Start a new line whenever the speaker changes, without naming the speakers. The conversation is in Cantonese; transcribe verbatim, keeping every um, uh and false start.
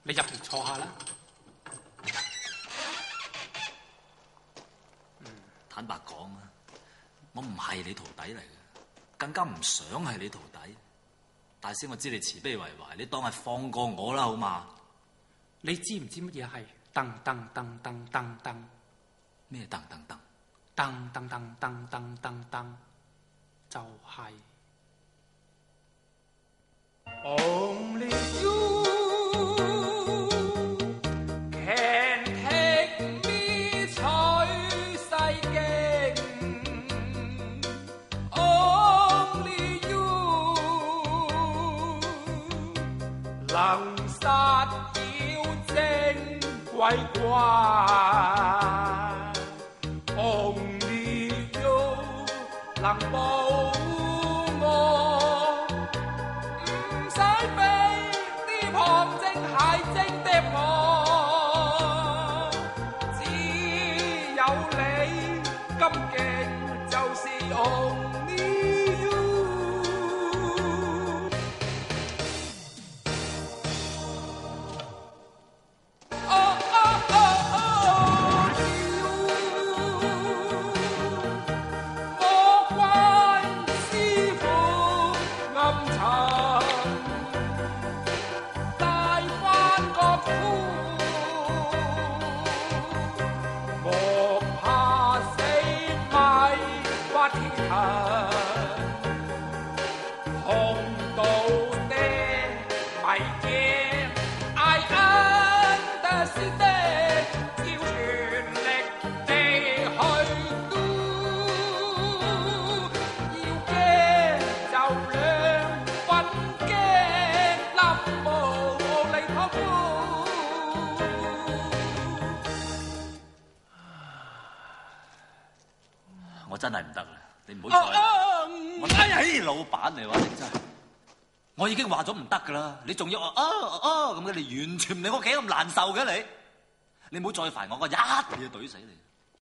你入嚟坐下啦。
嗯，坦白講啊，我唔係你徒弟嚟嘅，更加唔想係你徒弟。大師，我知你慈悲為懷，你當係放過我啦，好嘛？
你知唔知乜嘢係噔噔噔噔噔噔？
咩噔噔噔？
噔噔噔噔噔噔噔，就係、是。Only you can take me 取世經 ，Only you 能殺妖精鬼怪 ，Only you 能保我。旁證係證的我，只有你咁勁，就是 only you。哦哦哦哦魔怪師傅暗沉。莫怕死咪發天痕，紅到的迷驚 I understand， 要全力地去 do， 要驚就兩分驚，冧無厘頭。
我真係唔得啦，你唔好再。啊啊、我哎呀，老闆你話你真係，我已經話咗唔得噶啦，你仲要啊啊咁嘅，你完全唔理我幾咁難受嘅你，你唔好再煩我，我一嘢懟死你。